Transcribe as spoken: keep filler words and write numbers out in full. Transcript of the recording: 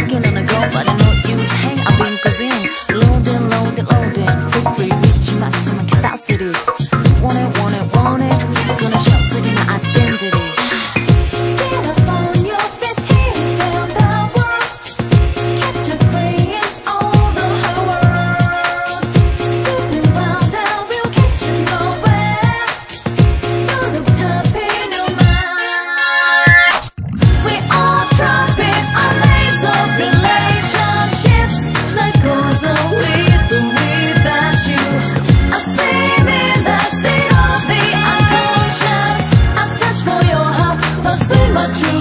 Looking on the go, but I know use hang. I've been causing loading, loading, loading. Quickly reaching maximum capacity. Want it, want it, want it. Gonna shop for my identity. Get up on your feet, tear down the walls. Catch your brains all the whole world. Stepping round and we'll get you nowhere. You look tough in your mind. We all trapping our lanes of relationships. Life goes on with or without you. I swim in the sea of the unconscious. I search for your heart, pursue my truth.